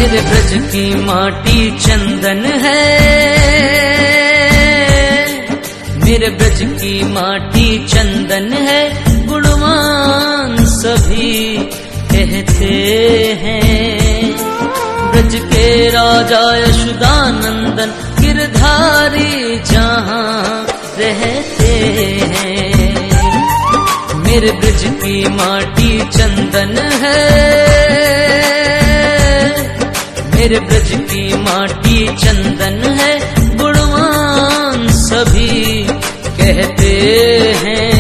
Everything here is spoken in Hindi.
मेरे ब्रज की माटी चंदन है, मेरे ब्रज की माटी चंदन है, गुणवान सभी कहते हैं। ब्रज के राजा यशोदानंदन गिरधारी जहाँ रहते हैं। मेरे ब्रज की माटी चंदन है, मेरे ब्रज की माटी चंदन है, गुणवान सभी कहते हैं।